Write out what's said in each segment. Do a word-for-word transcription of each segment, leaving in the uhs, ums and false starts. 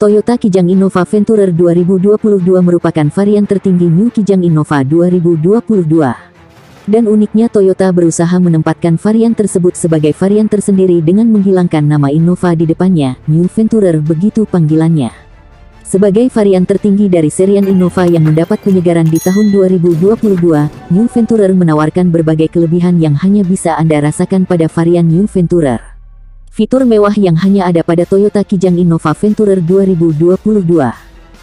Toyota Kijang Innova Venturer dua ribu dua puluh dua merupakan varian tertinggi New Kijang Innova dua ribu dua puluh dua. Dan uniknya Toyota berusaha menempatkan varian tersebut sebagai varian tersendiri dengan menghilangkan nama Innova di depannya, New Venturer begitu panggilannya. Sebagai varian tertinggi dari serian Innova yang mendapat penyegaran di tahun dua ribu dua puluh dua, New Venturer menawarkan berbagai kelebihan yang hanya bisa Anda rasakan pada varian New Venturer. Fitur mewah yang hanya ada pada Toyota Kijang Innova Venturer dua ribu dua puluh dua.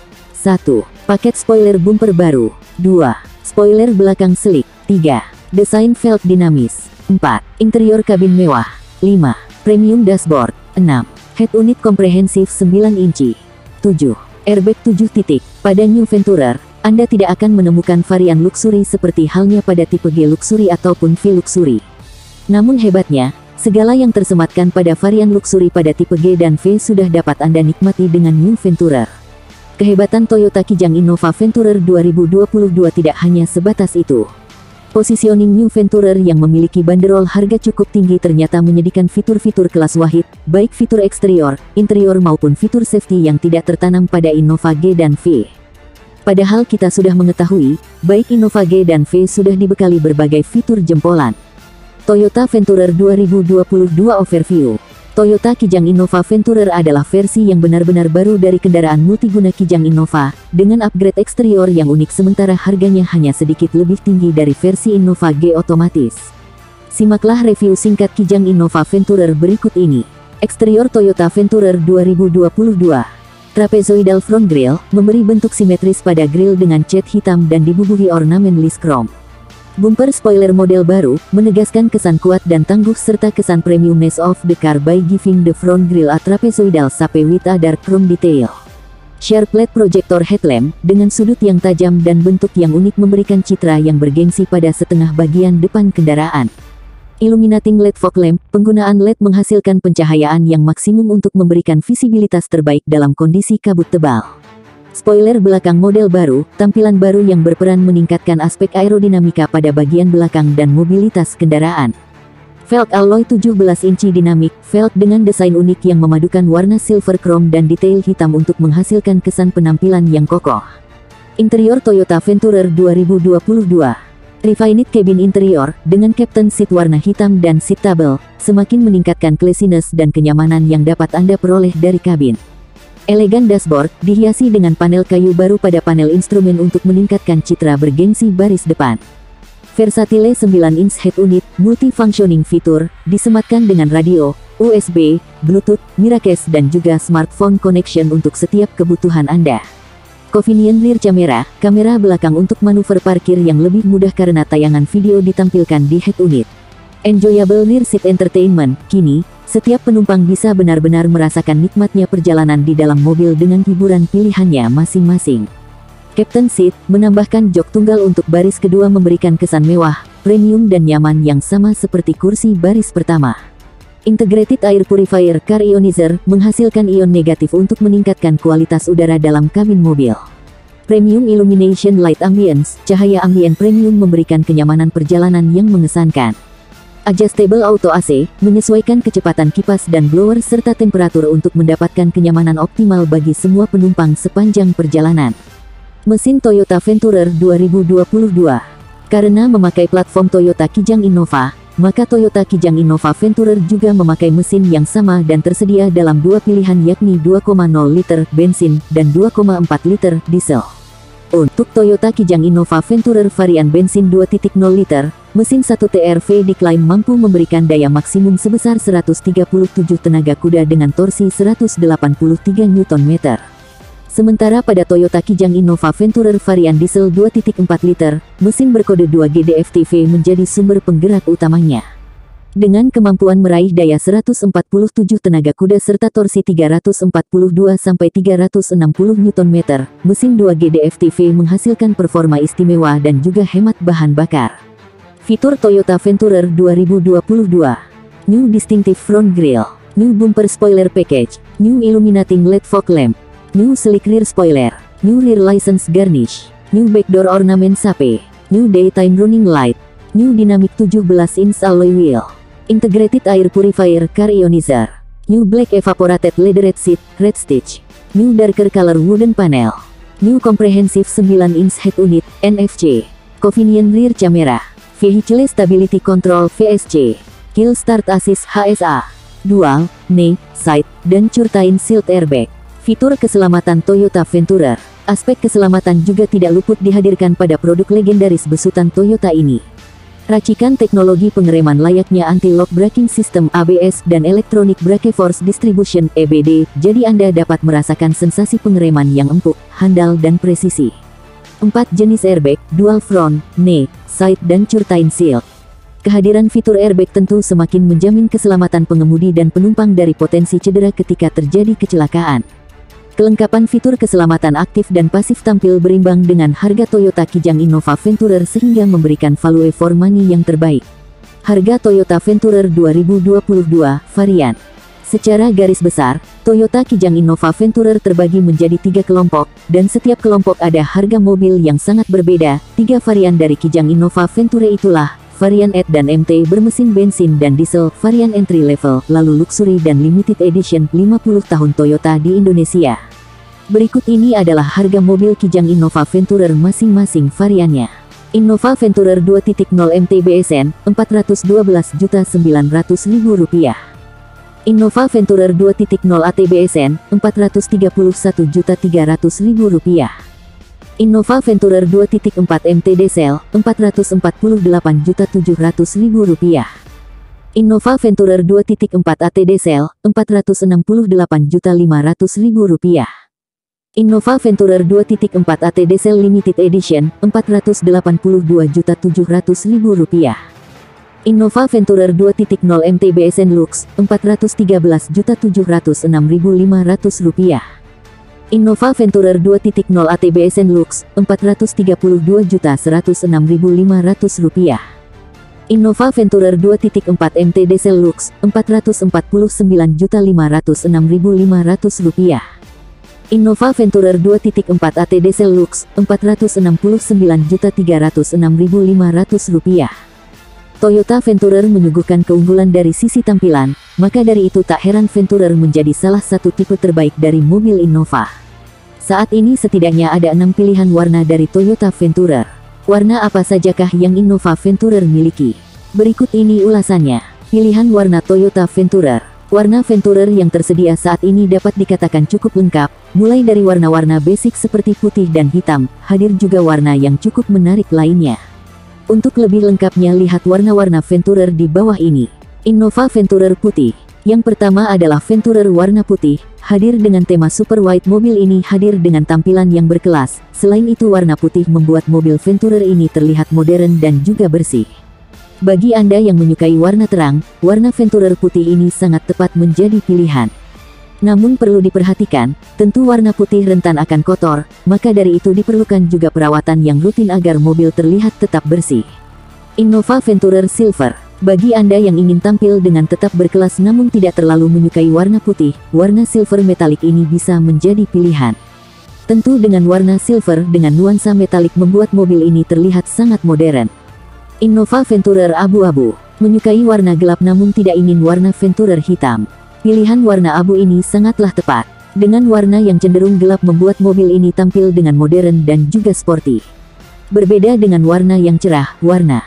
satu. Paket spoiler bumper baru. dua. Spoiler belakang selik. tiga. Desain velg dinamis. empat. Interior kabin mewah. lima. Premium dashboard. enam. Head unit komprehensif sembilan inci. tujuh. Airbag tujuh titik. Pada New Venturer, Anda tidak akan menemukan varian luxury seperti halnya pada tipe G luxury ataupun V luxury. Namun hebatnya, segala yang tersematkan pada varian luxury pada tipe G dan V sudah dapat Anda nikmati dengan New Venturer. Kehebatan Toyota Kijang Innova Venturer dua ribu dua puluh dua tidak hanya sebatas itu. Positioning New Venturer yang memiliki banderol harga cukup tinggi ternyata menyediakan fitur-fitur kelas wahid, baik fitur eksterior, interior maupun fitur safety yang tidak tertanam pada Innova G dan V. Padahal kita sudah mengetahui, baik Innova G dan V sudah dibekali berbagai fitur jempolan. Toyota Venturer dua ribu dua puluh dua Overview. Toyota Kijang Innova Venturer adalah versi yang benar-benar baru dari kendaraan multiguna Kijang Innova, dengan upgrade eksterior yang unik sementara harganya hanya sedikit lebih tinggi dari versi Innova G otomatis. Simaklah review singkat Kijang Innova Venturer berikut ini. Eksterior Toyota Venturer dua ribu dua puluh dua. Trapezoidal front grille, memberi bentuk simetris pada grille dengan cat hitam dan dibubuhi ornamen list chrome. Bumper spoiler model baru, menegaskan kesan kuat dan tangguh serta kesan premiumness of the car by giving the front grille a trapezoidal shape with a dark chrome detail. Sharp L E D projector headlamp, dengan sudut yang tajam dan bentuk yang unik memberikan citra yang bergengsi pada setengah bagian depan kendaraan. Illuminating L E D fog lamp, penggunaan L E D menghasilkan pencahayaan yang maksimum untuk memberikan visibilitas terbaik dalam kondisi kabut tebal. Spoiler belakang model baru, tampilan baru yang berperan meningkatkan aspek aerodinamika pada bagian belakang dan mobilitas kendaraan. Velg alloy tujuh belas inci dinamik, velg dengan desain unik yang memadukan warna silver chrome dan detail hitam untuk menghasilkan kesan penampilan yang kokoh. Interior Toyota Venturer dua ribu dua puluh dua. Refined cabin interior, dengan captain seat warna hitam dan seat table, semakin meningkatkan classiness dan kenyamanan yang dapat Anda peroleh dari kabin. Elegan dashboard, dihiasi dengan panel kayu baru pada panel instrumen untuk meningkatkan citra bergengsi baris depan. Versatile sembilan inch head unit, multifunctioning fitur, disematkan dengan radio, U S B, Bluetooth, Miracast dan juga smartphone connection untuk setiap kebutuhan Anda. Convenient rear camera, kamera belakang untuk manuver parkir yang lebih mudah karena tayangan video ditampilkan di head unit. Enjoyable rear seat entertainment, kini, setiap penumpang bisa benar-benar merasakan nikmatnya perjalanan di dalam mobil dengan hiburan pilihannya masing-masing. Captain Seat, menambahkan jok tunggal untuk baris kedua memberikan kesan mewah, premium dan nyaman yang sama seperti kursi baris pertama. Integrated Air Purifier Car Ionizer, menghasilkan ion negatif untuk meningkatkan kualitas udara dalam kabin mobil. Premium Illumination Light Ambience, cahaya ambien premium memberikan kenyamanan perjalanan yang mengesankan. Adjustable Auto A C, menyesuaikan kecepatan kipas dan blower serta temperatur untuk mendapatkan kenyamanan optimal bagi semua penumpang sepanjang perjalanan. Mesin Toyota Venturer dua ribu dua puluh dua. Karena memakai platform Toyota Kijang Innova, maka Toyota Kijang Innova Venturer juga memakai mesin yang sama dan tersedia dalam dua pilihan yakni dua koma nol liter bensin dan dua koma empat liter diesel. Untuk Toyota Kijang Innova Venturer varian bensin dua koma nol liter, mesin satu T R V diklaim mampu memberikan daya maksimum sebesar seratus tiga puluh tujuh tenaga kuda dengan torsi seratus delapan puluh tiga newton meter. Sementara pada Toyota Kijang Innova Venturer varian diesel dua koma empat liter, mesin berkode dua G D F T V menjadi sumber penggerak utamanya. Dengan kemampuan meraih daya seratus empat puluh tujuh tenaga kuda serta torsi tiga ratus empat puluh dua sampai tiga ratus enam puluh newton meter, mesin dua G D F T V menghasilkan performa istimewa dan juga hemat bahan bakar. Fitur Toyota Venturer dua ribu dua puluh dua. New Distinctive Front Grille, New Bumper Spoiler Package, New Illuminating L E D Fog Lamp, New Sleek Rear Spoiler, New Rear License Garnish, New Backdoor Ornament Shape, New Daytime Running Light, New Dynamic tujuh belas inch Alloy Wheel, Integrated Air Purifier Car Ionizer, New Black Evaporated Leatherette Seat, Red Stitch. New Darker Color Wooden Panel. New Comprehensive sembilan inch Head Unit, N F C. Convenient Rear Camera. Vehicle Stability Control, V S C. Kill Start Assist, H S A. Dual, Knee, Side, dan Curtain Shield Airbag. Fitur keselamatan Toyota Venturer. Aspek keselamatan juga tidak luput dihadirkan pada produk legendaris besutan Toyota ini. Racikan teknologi pengereman layaknya anti-lock braking system A B S dan Electronic Brake Force Distribution E B D, jadi Anda dapat merasakan sensasi pengereman yang empuk, handal dan presisi. empat jenis airbag, dual front, knee, side dan curtain shield. Kehadiran fitur airbag tentu semakin menjamin keselamatan pengemudi dan penumpang dari potensi cedera ketika terjadi kecelakaan. Kelengkapan fitur keselamatan aktif dan pasif tampil berimbang dengan harga Toyota Kijang Innova Venturer sehingga memberikan value for money yang terbaik. Harga Toyota Venturer dua ribu dua puluh dua, varian. Secara garis besar, Toyota Kijang Innova Venturer terbagi menjadi tiga kelompok, dan setiap kelompok ada harga mobil yang sangat berbeda. Tiga varian dari Kijang Innova Venturer itulah, varian E dan M T bermesin bensin dan diesel, varian entry level, lalu luxury dan limited edition lima puluh tahun Toyota di Indonesia. Berikut ini adalah harga mobil Kijang Innova Venturer masing-masing variannya. Innova Venturer dua titik nol M T B S N, empat ratus dua belas juta sembilan ratus ribu rupiah. Innova Venturer dua titik nol A T B S N, empat ratus tiga puluh satu juta tiga ratus ribu rupiah. Innova Venturer dua titik empat M T Diesel, empat ratus empat puluh delapan juta tujuh ratus ribu rupiah. Innova Venturer dua titik empat A T Diesel, empat ratus enam puluh delapan juta lima ratus ribu rupiah. Innova Venturer dua titik empat A T Diesel Limited Edition, empat ratus delapan puluh dua juta tujuh ratus ribu rupiah. Innova Venturer dua titik nol M T B S N Lux, empat ratus tiga belas juta tujuh ratus enam ribu lima ratus rupiah. Innova Venturer dua titik nol A T B S N Lux, empat ratus tiga puluh dua juta seratus enam ribu lima ratus rupiah. Innova Venturer dua titik empat M T Diesel Lux, empat ratus empat puluh sembilan juta lima ratus enam ribu lima ratus rupiah. Innova Venturer dua titik empat A T Diesel Lux, empat ratus enam puluh sembilan juta tiga ratus enam ribu lima ratus rupiah. Toyota Venturer menyuguhkan keunggulan dari sisi tampilan, maka dari itu tak heran Venturer menjadi salah satu tipe terbaik dari mobil Innova. Saat ini setidaknya ada enam pilihan warna dari Toyota Venturer. Warna apa sajakah yang Innova Venturer miliki? Berikut ini ulasannya. Pilihan warna Toyota Venturer. Warna Venturer yang tersedia saat ini dapat dikatakan cukup lengkap, mulai dari warna-warna basic seperti putih dan hitam, hadir juga warna yang cukup menarik lainnya. Untuk lebih lengkapnya lihat warna-warna Venturer di bawah ini. Innova Venturer Putih. Yang pertama adalah Venturer warna putih, hadir dengan tema super white. Mobil ini hadir dengan tampilan yang berkelas, selain itu warna putih membuat mobil Venturer ini terlihat modern dan juga bersih. Bagi Anda yang menyukai warna terang, warna Venturer putih ini sangat tepat menjadi pilihan. Namun perlu diperhatikan, tentu warna putih rentan akan kotor, maka dari itu diperlukan juga perawatan yang rutin agar mobil terlihat tetap bersih. Innova Venturer Silver. Bagi Anda yang ingin tampil dengan tetap berkelas namun tidak terlalu menyukai warna putih, warna silver metalik ini bisa menjadi pilihan. Tentu dengan warna silver dengan nuansa metalik membuat mobil ini terlihat sangat modern. Innova Venturer Abu-Abu. Menyukai warna gelap namun tidak ingin warna Venturer hitam. Pilihan warna abu ini sangatlah tepat. Dengan warna yang cenderung gelap membuat mobil ini tampil dengan modern dan juga sporty. Berbeda dengan warna yang cerah, warna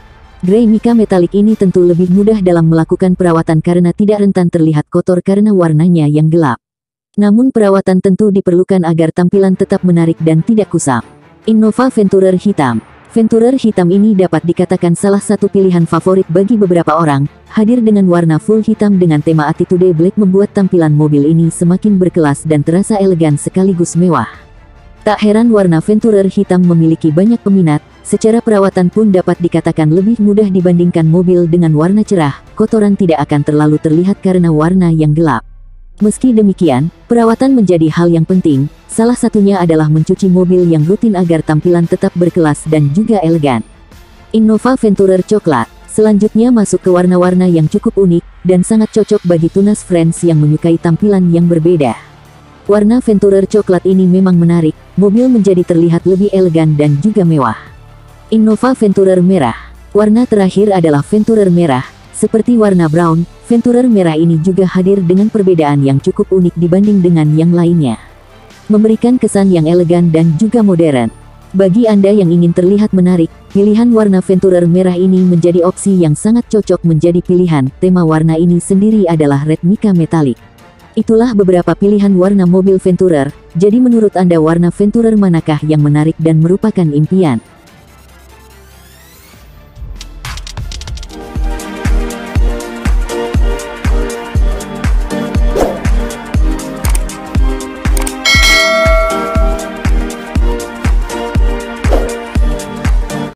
Grey Mica Metallic ini tentu lebih mudah dalam melakukan perawatan karena tidak rentan terlihat kotor karena warnanya yang gelap. Namun perawatan tentu diperlukan agar tampilan tetap menarik dan tidak kusam. Innova Venturer Hitam. Venturer hitam ini dapat dikatakan salah satu pilihan favorit bagi beberapa orang. Hadir dengan warna full hitam dengan tema Attitude Black membuat tampilan mobil ini semakin berkelas dan terasa elegan sekaligus mewah. Tak heran warna Venturer hitam memiliki banyak peminat, secara perawatan pun dapat dikatakan lebih mudah dibandingkan mobil dengan warna cerah, kotoran tidak akan terlalu terlihat karena warna yang gelap. Meski demikian, perawatan menjadi hal yang penting, salah satunya adalah mencuci mobil yang rutin agar tampilan tetap berkelas dan juga elegan. Innova Venturer Coklat. Selanjutnya masuk ke warna-warna yang cukup unik, dan sangat cocok bagi tunas friends yang menyukai tampilan yang berbeda. Warna Venturer Coklat ini memang menarik, mobil menjadi terlihat lebih elegan dan juga mewah. Innova Venturer Merah. Warna terakhir adalah Venturer Merah. Seperti warna brown, Venturer merah ini juga hadir dengan perbedaan yang cukup unik dibanding dengan yang lainnya. memberikan kesan yang elegan dan juga modern. Bagi Anda yang ingin terlihat menarik, pilihan warna Venturer merah ini menjadi opsi yang sangat cocok menjadi pilihan. Tema warna ini sendiri adalah red mica metallic. Itulah beberapa pilihan warna mobil Venturer. Jadi menurut Anda warna Venturer manakah yang menarik dan merupakan impian?